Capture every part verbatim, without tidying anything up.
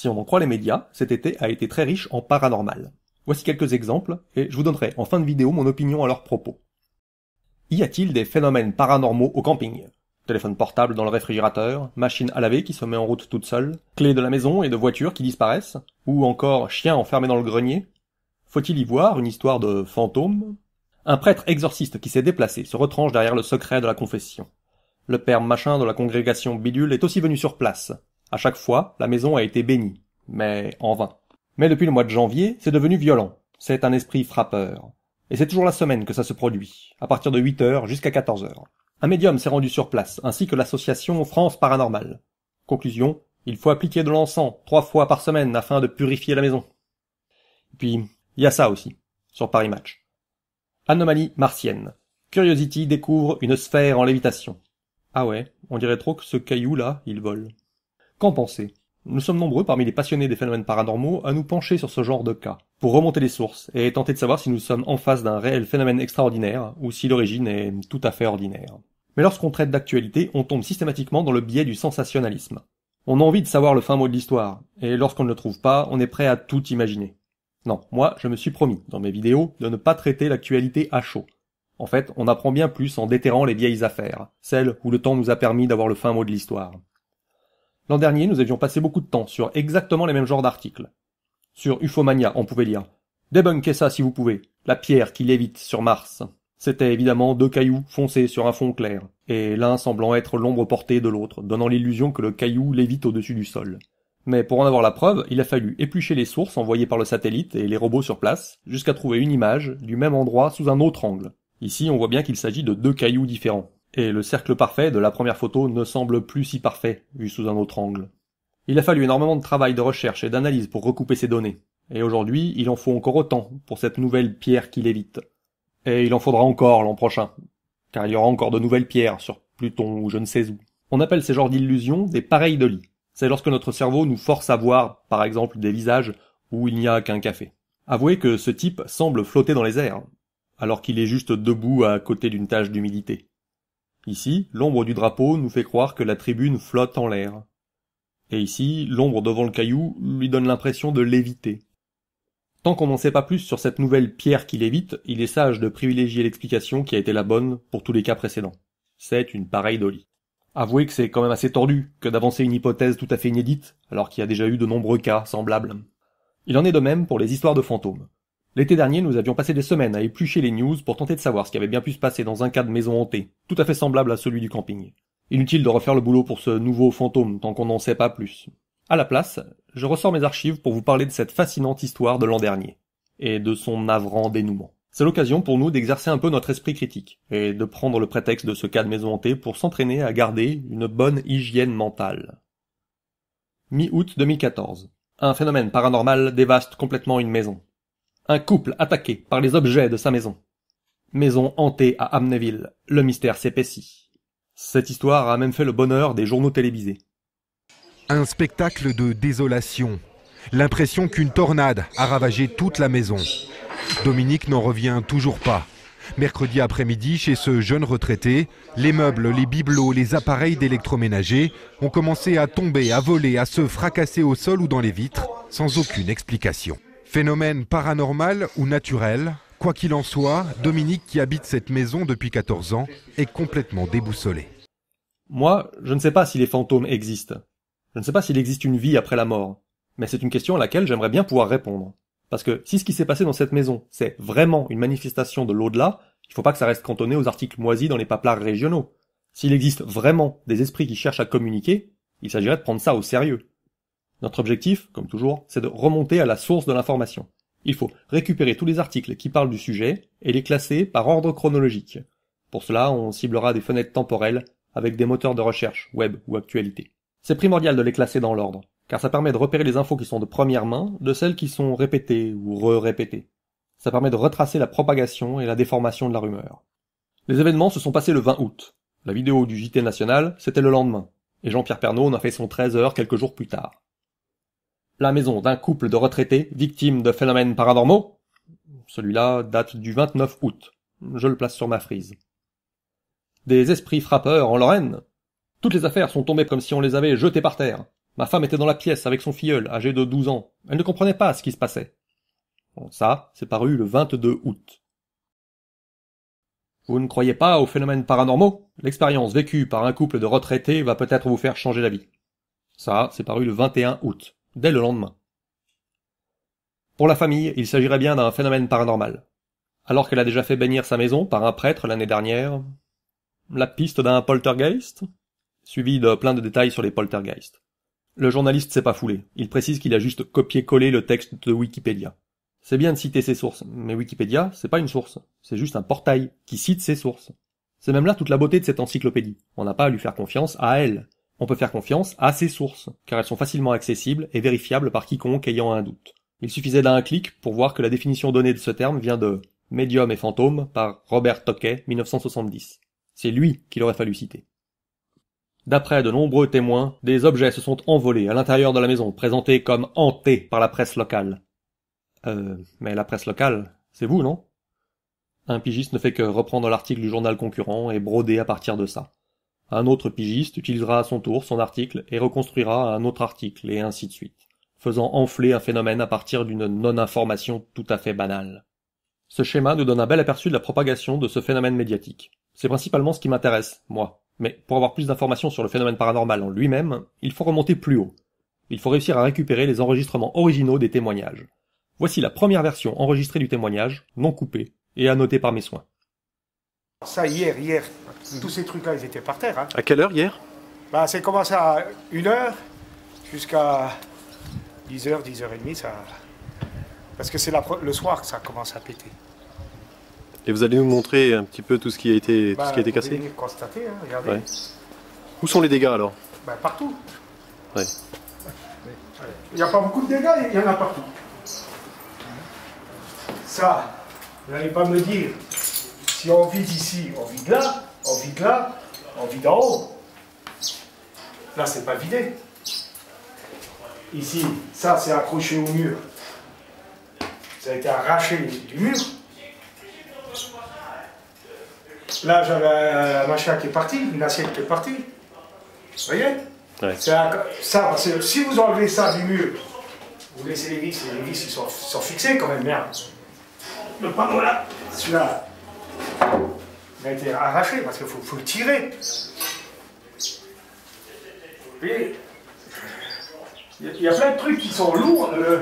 Si on en croit les médias, cet été a été très riche en paranormal. Voici quelques exemples, et je vous donnerai en fin de vidéo mon opinion à leur propos. Y a-t-il des phénomènes paranormaux au camping? Téléphone portable dans le réfrigérateur, machine à laver qui se met en route toute seule, clés de la maison et de voitures qui disparaissent, ou encore chien enfermé dans le grenier? Faut-il y voir une histoire de fantôme? Un prêtre exorciste qui s'est déplacé se retranche derrière le secret de la confession. Le père machin de la congrégation bidule est aussi venu sur place. À chaque fois, la maison a été bénie, mais en vain. Mais depuis le mois de janvier, c'est devenu violent. C'est un esprit frappeur. Et c'est toujours la semaine que ça se produit, à partir de huit heures jusqu'à quatorze heures. Un médium s'est rendu sur place, ainsi que l'association France Paranormale. Conclusion, il faut appliquer de l'encens trois fois par semaine afin de purifier la maison. Et puis, il y a ça aussi, sur Paris Match. Anomalie martienne. Curiosity découvre une sphère en lévitation. Ah ouais, on dirait trop que ce caillou-là, il vole. Qu'en pensez? Nous sommes nombreux parmi les passionnés des phénomènes paranormaux à nous pencher sur ce genre de cas, pour remonter les sources et tenter de savoir si nous sommes en face d'un réel phénomène extraordinaire ou si l'origine est tout à fait ordinaire. Mais lorsqu'on traite d'actualité, on tombe systématiquement dans le biais du sensationnalisme. On a envie de savoir le fin mot de l'histoire, et lorsqu'on ne le trouve pas, on est prêt à tout imaginer. Non, moi, je me suis promis, dans mes vidéos, de ne pas traiter l'actualité à chaud. En fait, on apprend bien plus en déterrant les vieilles affaires, celles où le temps nous a permis d'avoir le fin mot de l'histoire. L'an dernier, nous avions passé beaucoup de temps sur exactement les mêmes genres d'articles. Sur Ufomania, on pouvait lire « Débunkez ça si vous pouvez, la pierre qui lévite sur Mars ». C'était évidemment deux cailloux foncés sur un fond clair, et l'un semblant être l'ombre portée de l'autre, donnant l'illusion que le caillou lévite au-dessus du sol. Mais pour en avoir la preuve, il a fallu éplucher les sources envoyées par le satellite et les robots sur place, jusqu'à trouver une image du même endroit sous un autre angle. Ici, on voit bien qu'il s'agit de deux cailloux différents. Et le cercle parfait de la première photo ne semble plus si parfait, vu sous un autre angle. Il a fallu énormément de travail de recherche et d'analyse pour recouper ces données. Et aujourd'hui, il en faut encore autant pour cette nouvelle pierre qui lévite. Et il en faudra encore l'an prochain. Car il y aura encore de nouvelles pierres sur Pluton ou je ne sais où. On appelle ces genres d'illusions des pareilles-de-lit. C'est lorsque notre cerveau nous force à voir, par exemple, des visages où il n'y a qu'un café. Avouez que ce type semble flotter dans les airs, alors qu'il est juste debout à côté d'une tache d'humidité. Ici, l'ombre du drapeau nous fait croire que la tribune flotte en l'air. Et ici, l'ombre devant le caillou lui donne l'impression de léviter. Tant qu'on n'en sait pas plus sur cette nouvelle pierre qui lévite, il est sage de privilégier l'explication qui a été la bonne pour tous les cas précédents. C'est une pareille-de-lit. Avouez que c'est quand même assez tordu que d'avancer une hypothèse tout à fait inédite, alors qu'il y a déjà eu de nombreux cas semblables. Il en est de même pour les histoires de fantômes. L'été dernier, nous avions passé des semaines à éplucher les news pour tenter de savoir ce qui avait bien pu se passer dans un cas de maison hantée, tout à fait semblable à celui du camping. Inutile de refaire le boulot pour ce nouveau fantôme tant qu'on n'en sait pas plus. À la place, je ressors mes archives pour vous parler de cette fascinante histoire de l'an dernier, et de son navrant dénouement. C'est l'occasion pour nous d'exercer un peu notre esprit critique, et de prendre le prétexte de ce cas de maison hantée pour s'entraîner à garder une bonne hygiène mentale. Mi-août deux mille quatorze. Un phénomène paranormal dévaste complètement une maison. Un couple attaqué par les objets de sa maison. Maison hantée à Amnéville, le mystère s'épaissit. Cette histoire a même fait le bonheur des journaux télévisés. Un spectacle de désolation. L'impression qu'une tornade a ravagé toute la maison. Dominique n'en revient toujours pas. Mercredi après-midi, chez ce jeune retraité, les meubles, les bibelots, les appareils d'électroménager ont commencé à tomber, à voler, à se fracasser au sol ou dans les vitres, sans aucune explication. Phénomène paranormal ou naturel, quoi qu'il en soit, Dominique, qui habite cette maison depuis quatorze ans, est complètement déboussolé. Moi, je ne sais pas si les fantômes existent. Je ne sais pas s'il existe une vie après la mort. Mais c'est une question à laquelle j'aimerais bien pouvoir répondre. Parce que si ce qui s'est passé dans cette maison, c'est vraiment une manifestation de l'au-delà, il faut pas que ça reste cantonné aux articles moisis dans les paplards régionaux. S'il existe vraiment des esprits qui cherchent à communiquer, il s'agirait de prendre ça au sérieux. Notre objectif, comme toujours, c'est de remonter à la source de l'information. Il faut récupérer tous les articles qui parlent du sujet et les classer par ordre chronologique. Pour cela, on ciblera des fenêtres temporelles avec des moteurs de recherche, web ou actualité. C'est primordial de les classer dans l'ordre, car ça permet de repérer les infos qui sont de première main de celles qui sont répétées ou re-répétées. Ça permet de retracer la propagation et la déformation de la rumeur. Les événements se sont passés le vingt août. La vidéo du J T national, c'était le lendemain, et Jean-Pierre Pernaut en a fait son treize heures quelques jours plus tard. La maison d'un couple de retraités victimes de phénomènes paranormaux? Celui-là date du vingt-neuf août. Je le place sur ma frise. Des esprits frappeurs en Lorraine? Toutes les affaires sont tombées comme si on les avait jetées par terre. Ma femme était dans la pièce avec son filleul, âgé de douze ans. Elle ne comprenait pas ce qui se passait. Bon, ça, c'est paru le vingt-deux août. Vous ne croyez pas aux phénomènes paranormaux? L'expérience vécue par un couple de retraités va peut-être vous faire changer d'avis. Ça, c'est paru le vingt et un août, dès le lendemain. Pour la famille, il s'agirait bien d'un phénomène paranormal. Alors qu'elle a déjà fait bénir sa maison par un prêtre l'année dernière, la piste d'un poltergeist, suivi de plein de détails sur les poltergeists. Le journaliste s'est pas foulé. Il précise qu'il a juste copié-collé le texte de Wikipédia. C'est bien de citer ses sources, mais Wikipédia, c'est pas une source. C'est juste un portail qui cite ses sources. C'est même là toute la beauté de cette encyclopédie. On n'a pas à lui faire confiance à elle. On peut faire confiance à ses sources, car elles sont facilement accessibles et vérifiables par quiconque ayant un doute. Il suffisait d'un clic pour voir que la définition donnée de ce terme vient de « Médium et fantôme » par Robert Tocquay, mille neuf cent soixante-dix. C'est lui qu'il aurait fallu citer. D'après de nombreux témoins, des objets se sont envolés à l'intérieur de la maison, présentés comme hantés par la presse locale. Euh, mais la presse locale, c'est vous, non? Un pigiste ne fait que reprendre l'article du journal concurrent et broder à partir de ça. Un autre pigiste utilisera à son tour son article et reconstruira un autre article, et ainsi de suite, faisant enfler un phénomène à partir d'une non-information tout à fait banale. Ce schéma nous donne un bel aperçu de la propagation de ce phénomène médiatique. C'est principalement ce qui m'intéresse, moi. Mais pour avoir plus d'informations sur le phénomène paranormal en lui-même, il faut remonter plus haut. Il faut réussir à récupérer les enregistrements originaux des témoignages. Voici la première version enregistrée du témoignage, non coupée, et annotée par mes soins. Ça, hier, hier, tous ces trucs-là, ils étaient par terre. Hein. À quelle heure, hier? Bah, c'est commencé à une heure jusqu'à dix heures, dix heures trente, ça... Parce que c'est la... le soir que ça commence à péter. Et vous allez nous montrer un petit peu tout ce qui a été, bah, tout ce qui a été cassé? Vous allez constater, hein, regardez. Ouais. Où sont les dégâts alors? Bah, partout. Ouais. Il n'y a pas beaucoup de dégâts, il y en a partout. Ça, vous n'allez pas me dire, si on vide ici, on vide là, on vide là, on vide en haut. Là, c'est pas vidé. Ici, ça, c'est accroché au mur. Ça a été arraché du mur. Là, j'avais un machin qui est parti, une assiette qui est partie. Vous voyez? Ouais. Ça, parce que si vous enlevez ça du mur, vous laissez les vis, et les vis ils sont, sont fixés quand même, merde. Le panneau là, celui-là, il a été arraché parce qu'il faut, faut le tirer. Vous voyez? Il y a plein de trucs qui sont lourds. Euh...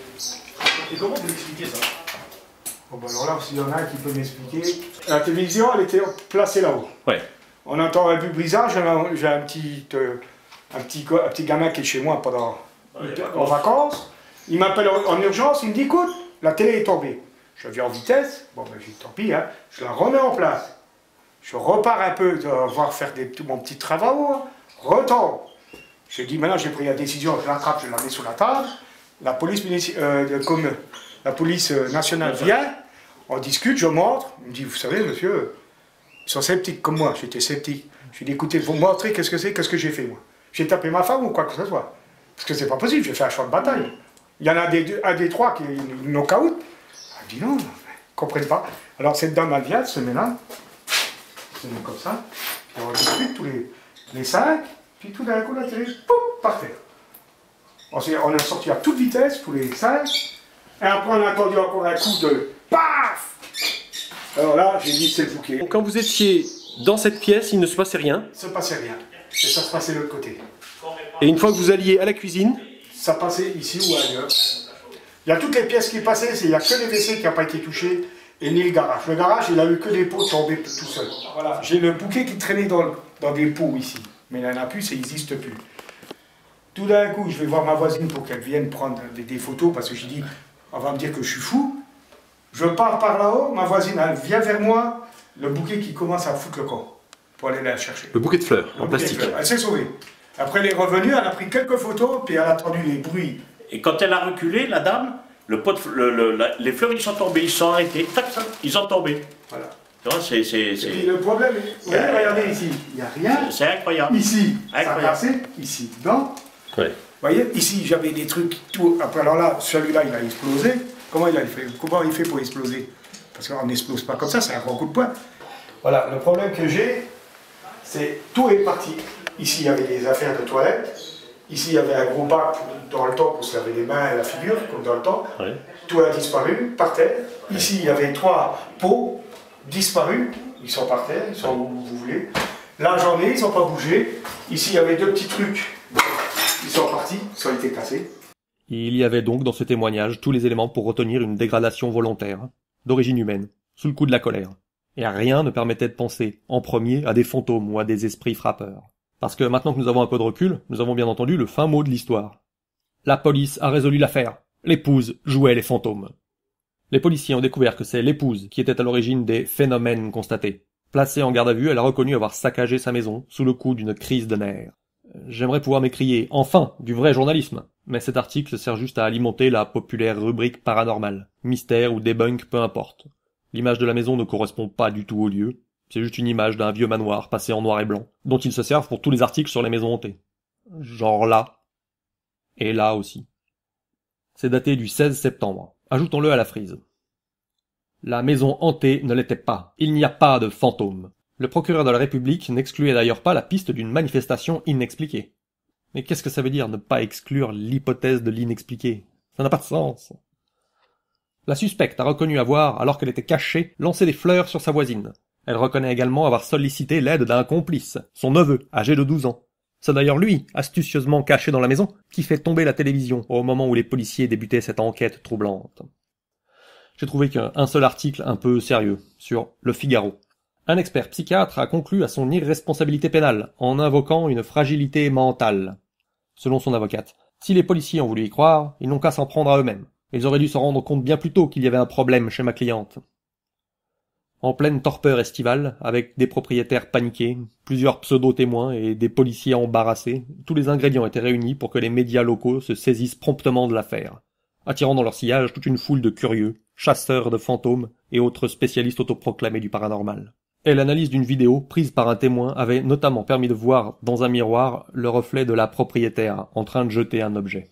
Et comment vous expliquez ça? Bon, ben alors là, s'il y en a un qui peut m'expliquer. La télévision, elle était placée là-haut. Ouais. On entend un peu brisage. J'ai un petit, euh, un, petit, un petit gamin qui est chez moi pendant Ouais, en vacances. Il m'appelle en urgence, il me dit écoute, la télé est tombée. Je viens en vitesse. Bon, ben j'ai dit tant pis, hein. Je la remets en place. Je repars un peu, euh, voir faire des, mon petit travaux. Hein. Retombe. Je dis maintenant, j'ai pris la décision, je l'attrape, je la mets sur la table. La police, euh, comme, la police nationale vient, on discute, je montre. Il me dit, vous savez, monsieur, ils sont sceptiques comme moi, j'étais sceptique. Je lui dis, écoutez, vous me montrez qu'est-ce que c'est, qu'est-ce que j'ai fait, moi. J'ai tapé ma femme ou quoi que ce soit. Parce que c'est pas possible, j'ai fait un champ de bataille. Il y en a des, un des trois qui est knock-out. Elle dit non, non, ils ne comprennent pas. Alors cette dame, elle vient, elle se met là, elle se met comme ça, puis on discute tous les, les cinq, puis tout d'un coup, la télé, pouf, par terre. On a sorti à toute vitesse, tous les cinq, et après on a entendu encore un coup de paf. Alors là, j'ai dit c'est le bouquet. Quand vous étiez dans cette pièce, il ne se passait rien. Il ne se passait rien. Et ça se passait de l'autre côté. Et une fois que vous alliez à la cuisine, ça passait ici ou ailleurs. Il y a toutes les pièces qui passaient, il n'y a que les W C qui n'ont pas été touchés, et ni le garage. Le garage, il a eu que des pots tombés tout seul. Voilà. J'ai le bouquet qui traînait dans, dans des pots ici. Mais il n'y en a plus, ça n'existe plus. Tout d'un coup, je vais voir ma voisine pour qu'elle vienne prendre des, des photos, parce que je dis, on va me dire que je suis fou. Je pars par là-haut, ma voisine, elle vient vers moi, le bouquet qui commence à foutre le camp, pour aller la chercher. le bouquet de fleurs Le en bouquet de plastique. fleurs. Elle s'est sauvée. Après, elle est revenue, elle a pris quelques photos, puis elle a entendu les bruits. Et quand elle a reculé, la dame, le pot de, le, le, la, les fleurs, ils sont tombés, ils sont arrêtés, tac, tac, ils ont tombé. Voilà. Tu vois, c'est... Et puis le problème, vous voyez, regardez ici, il n'y a rien. C'est incroyable. Ici, Incroyable. ça a passé, ici, dedans. Ouais. Vous voyez, ici, j'avais des trucs, tout. Après, alors là, celui-là, il a explosé. Comment il a fait? Comment il fait pour exploser? Parce qu'on n'explose pas comme ça, c'est un grand coup de poing. Voilà, le problème que j'ai, c'est tout est parti. Ici, il y avait des affaires de toilette. Ici, il y avait un gros bac dans le temps pour se laver les mains et la figure, comme dans le temps. Ouais. Tout a disparu, par terre. Ici, il y avait trois pots disparus. Ils sont par terre, ils sont où vous voulez. Là, j'en ai, ils n'ont pas bougé. Ici, il y avait deux petits trucs. Ils sont partis, ils ont été cassés. Il y avait donc dans ce témoignage tous les éléments pour retenir une dégradation volontaire, d'origine humaine, sous le coup de la colère. Et rien ne permettait de penser, en premier, à des fantômes ou à des esprits frappeurs. Parce que maintenant que nous avons un peu de recul, nous avons bien entendu le fin mot de l'histoire. La police a résolu l'affaire. L'épouse jouait les fantômes. Les policiers ont découvert que c'est l'épouse qui était à l'origine des phénomènes constatés. Placée en garde à vue, elle a reconnu avoir saccagé sa maison sous le coup d'une crise de nerfs. J'aimerais pouvoir m'écrier « Enfin, du vrai journalisme !» Mais cet article sert juste à alimenter la populaire rubrique paranormale. Mystère ou débunk, peu importe. L'image de la maison ne correspond pas du tout au lieu. C'est juste une image d'un vieux manoir passé en noir et blanc, dont ils se servent pour tous les articles sur les maisons hantées. Genre là. Et là aussi. C'est daté du seize septembre. Ajoutons-le à la frise. La maison hantée ne l'était pas. Il n'y a pas de fantôme. Le procureur de la République n'excluait d'ailleurs pas la piste d'une manifestation inexpliquée. Mais qu'est-ce que ça veut dire ne pas exclure l'hypothèse de l'inexpliqué? Ça n'a pas de sens. La suspecte a reconnu avoir, alors qu'elle était cachée, lancé des fleurs sur sa voisine. Elle reconnaît également avoir sollicité l'aide d'un complice, son neveu, âgé de douze ans. C'est d'ailleurs lui, astucieusement caché dans la maison, qui fait tomber la télévision au moment où les policiers débutaient cette enquête troublante. J'ai trouvé qu'un seul article un peu sérieux, sur Le Figaro. Un expert psychiatre a conclu à son irresponsabilité pénale, en invoquant une fragilité mentale. Selon son avocate, si les policiers ont voulu y croire, ils n'ont qu'à s'en prendre à eux-mêmes. Ils auraient dû se rendre compte bien plus tôt qu'il y avait un problème chez ma cliente. En pleine torpeur estivale, avec des propriétaires paniqués, plusieurs pseudo-témoins et des policiers embarrassés, tous les ingrédients étaient réunis pour que les médias locaux se saisissent promptement de l'affaire, attirant dans leur sillage toute une foule de curieux, chasseurs de fantômes et autres spécialistes autoproclamés du paranormal. Et l'analyse d'une vidéo prise par un témoin avait notamment permis de voir dans un miroir le reflet de la propriétaire en train de jeter un objet.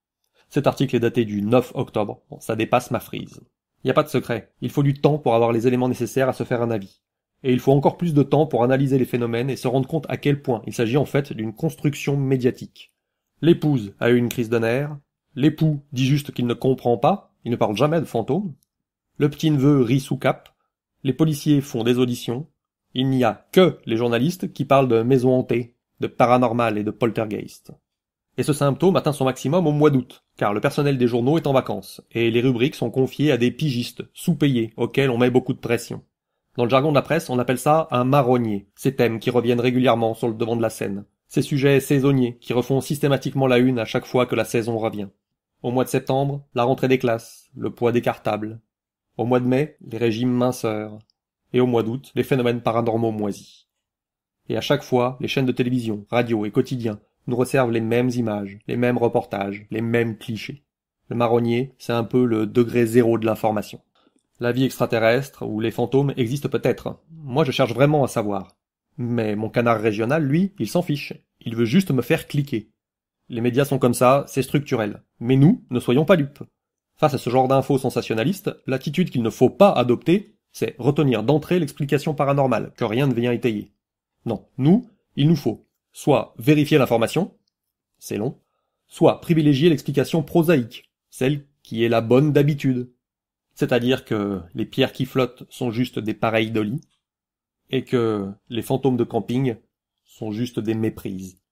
Cet article est daté du neuf octobre, bon, ça dépasse ma frise. Il n'y a pas de secret, il faut du temps pour avoir les éléments nécessaires à se faire un avis. Et il faut encore plus de temps pour analyser les phénomènes et se rendre compte à quel point il s'agit en fait d'une construction médiatique. L'épouse a eu une crise de nerfs, l'époux dit juste qu'il ne comprend pas, il ne parle jamais de fantômes, le petit-neveu rit sous cape, les policiers font des auditions, il n'y a que les journalistes qui parlent de maisons hantées, de paranormal et de poltergeist. Et ce symptôme atteint son maximum au mois d'août, car le personnel des journaux est en vacances, et les rubriques sont confiées à des pigistes, sous-payés, auxquels on met beaucoup de pression. Dans le jargon de la presse, on appelle ça un marronnier, ces thèmes qui reviennent régulièrement sur le devant de la scène, ces sujets saisonniers qui refont systématiquement la une à chaque fois que la saison revient. Au mois de septembre, la rentrée des classes, le poids des cartables. Au mois de mai, les régimes minceurs. Et au mois d'août, les phénomènes paranormaux moisis. Et à chaque fois, les chaînes de télévision, radio et quotidiens nous resservent les mêmes images, les mêmes reportages, les mêmes clichés. Le marronnier, c'est un peu le degré zéro de l'information. La vie extraterrestre ou les fantômes existent peut-être. Moi, je cherche vraiment à savoir. Mais mon canard régional, lui, il s'en fiche. Il veut juste me faire cliquer. Les médias sont comme ça, c'est structurel. Mais nous, ne soyons pas dupes. Face à ce genre d'infos sensationnalistes, l'attitude qu'il ne faut pas adopter, c'est retenir d'entrée l'explication paranormale, que rien ne vient étayer. Non, nous, il nous faut soit vérifier l'information, c'est long, soit privilégier l'explication prosaïque, celle qui est la bonne d'habitude. C'est-à-dire que les pierres qui flottent sont juste des pareilles d'Oli, et que les fantômes de camping sont juste des méprises.